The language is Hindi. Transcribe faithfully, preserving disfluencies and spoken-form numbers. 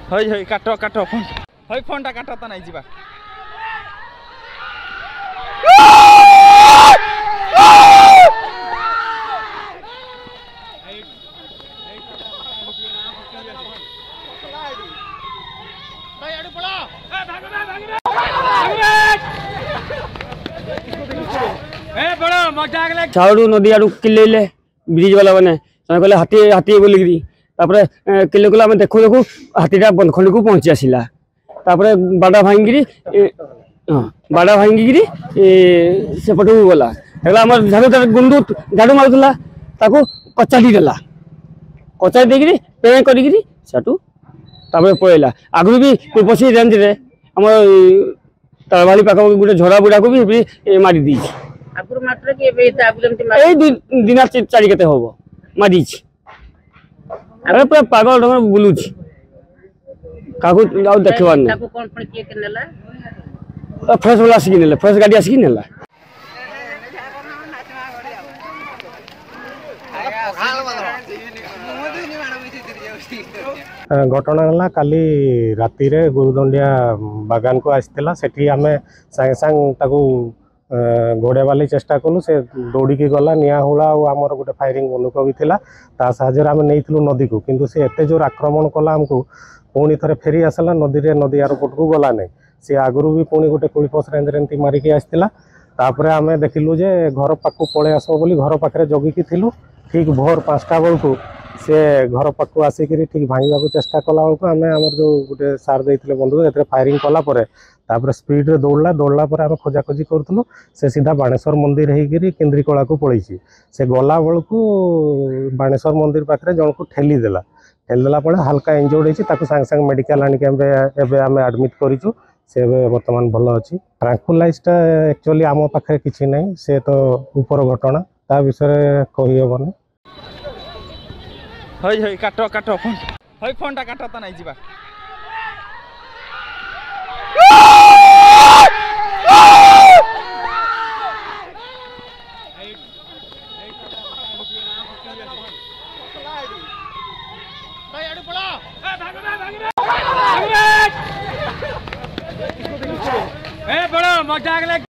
हई हई काट काट फोन हई फोन टा काट तो नहीं जीवा छाड़ू नदी आड़ू किले ब्रिज वाला मैंने कहले हाथी हाथी बोलिकी किले कले देखू देखू हाथीटा बंदखंडी को पहुंची आसला बाड़ा भांगी हाँ बाड़ा भांगी सेपट को गला झाड़ू गुंडू झाड़ू मारूला कचाड़ी देला कचाड़ी देकर पे कर पड़ेगा आगु भी पशी रेंज रे आम तलभाली पाख गोटे झड़ा बुढ़ा को भी मारी दी दिन चारि केते हम मारी अरे पूरा पागल ढंग बुलू क्या देखा फ्रेश वाला आसिक ने फ्रेश गाड़ी आसिक ने घटना है काली राति रे गुरुदंडिया बागान को आसला सेठी आमे सांगे सांग ताकू घोड़े वाली चेष्टा कलु से दौड़ी गला निआ हुला आमर गोटे फायरिंग बंदूक भी था ता साहाଯ୍य आम नहीं नदी को किंतु से एते जोर आक्रमण कला आमको पुणी थे फेरी आसला नदी रे नदी आरपट को गला नहीं सी आगु भी पुणी गोटे कुड़ीपस रेंज एमती मारिकी आसला तापर आम देखिलु जे घर पाक पलि आस बोली घर पाखे जगिकी थिलु ठीक भोर पाँचटा बेलू से घर पाक आसिक ठीक भांगा चेष्टा कला बेलू आम आम जो गोटे सार देते बंधुक से फायरिंग कलापर तापर स्पीड रे दौड़ला दौड़ला पर आम खोजाखोजी करूँ से सीधा बाणेश्वर मंदिर होकर केन्द्रीकला को पलि से गला बेलू बाणेश्वर मंदिर पाखे जन को ठेलीदेला ठेलीदेला पड़े हल्का इंजोर्ड होती सांगे सांगे मेडिकल आनिक आम आडमिट करूँ से बर्तमान भल अच्छी ट्रांकुलाइजटा एक्चुअली आम पाखे किसी ना से तो ऊपर घटना ता विषय कही हेनी हई हई काट काट फोन हई फोन टा काट तो नहीं जीवा बड़ा मजा